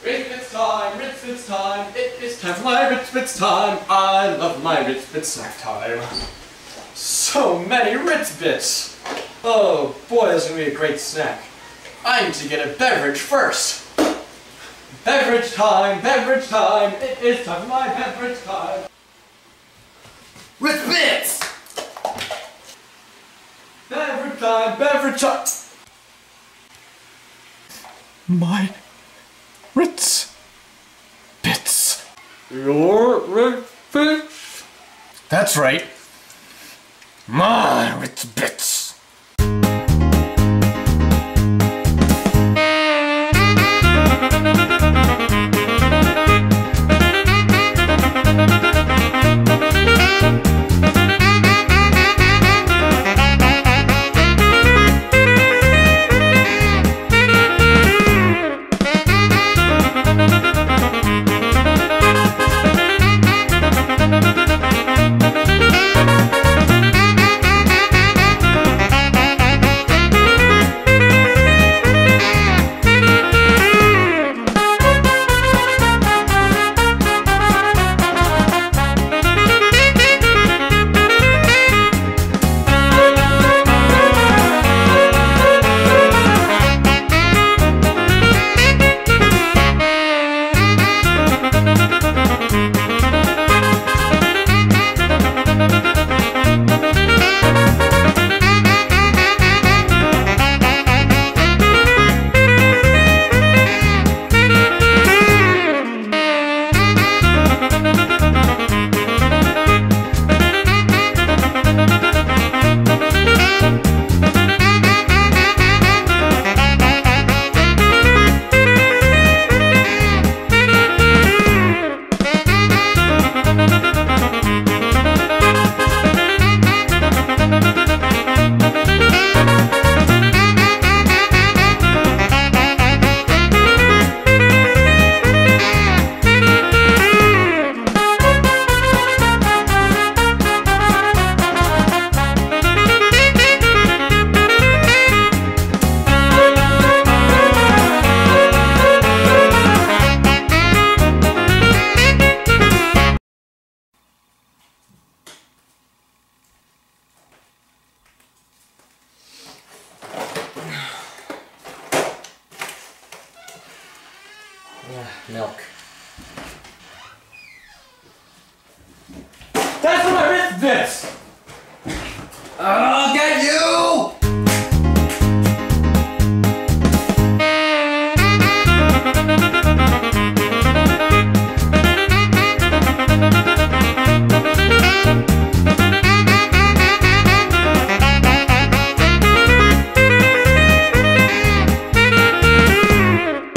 Ritz Bits time, Ritz Bits time, it is time for my Ritz Bits time. I love my Ritz Bits snack time. So many Ritz Bits. Oh boy, this is going to be a great snack. I need to get a beverage first. Beverage time, it is time for my beverage time. Ritz Bits! Beverage time. My Ritz Bits. Your Ritz Bits? That's right. My Ritz Bits. Milk. That's my Ritz Bits!